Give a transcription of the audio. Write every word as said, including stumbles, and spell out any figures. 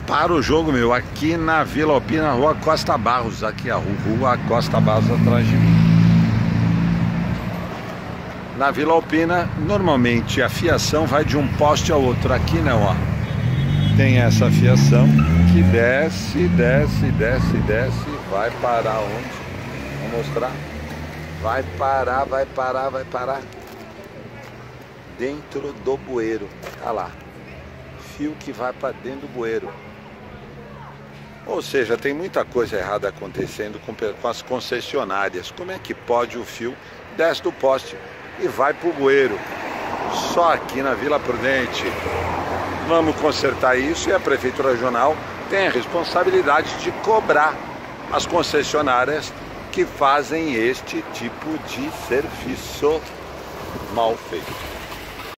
para o jogo, meu, aqui na Vila Alpina, Rua Costa Barros, aqui a Rua Costa Barros atrás de mim. Na Vila Alpina, normalmente a fiação vai de um poste ao outro, aqui não, ó. Tem essa fiação que desce, desce, desce, desce, vai parar onde? Vou mostrar. Vai parar, vai parar, vai parar dentro do bueiro. Olha lá, fio que vai para dentro do bueiro. Ou seja, tem muita coisa errada acontecendo com, com as concessionárias. Como é que pode o fio desce do poste e vai para o bueiro? Só aqui na Vila Prudente. Vamos consertar isso e a Prefeitura Regional tem a responsabilidade de cobrar as concessionárias que fazem este tipo de serviço mal feito.